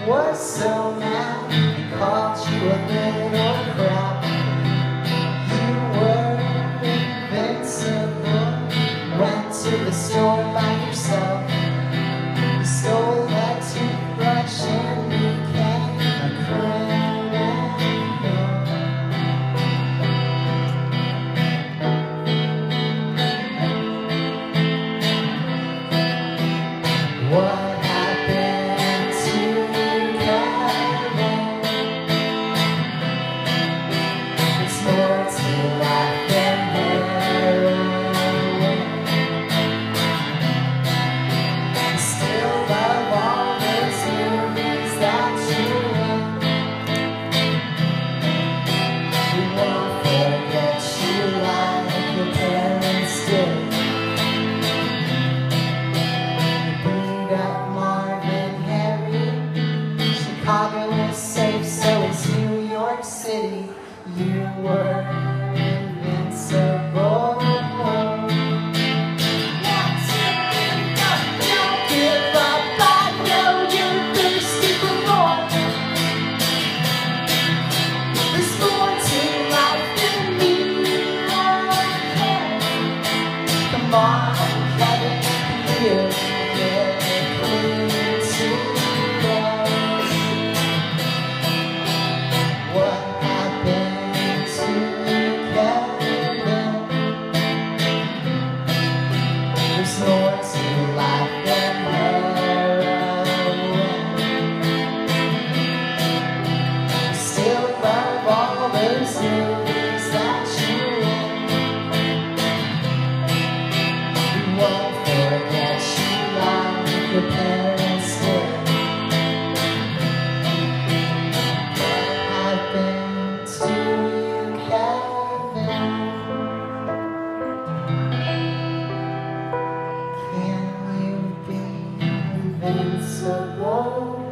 was so mad and called you a little crap. You were invincible, went to the store by yourself. You stole that toothbrush and became a criminal. What happened to Kevin? It's more to life than heroin. You still love all those movies that you're in. We won't forget you like your parents did. Chicago was safe, so is New York City. You were invincible. Don't give up, I know you're thirsty for more. There's more to life than me. Come on, Kevin, you get clean to go. What happened to Kevin? There's more to life than heroin. You still love all those movies that you're in. We won't forget you like your parents did. To you, Kevin, can you be invincible?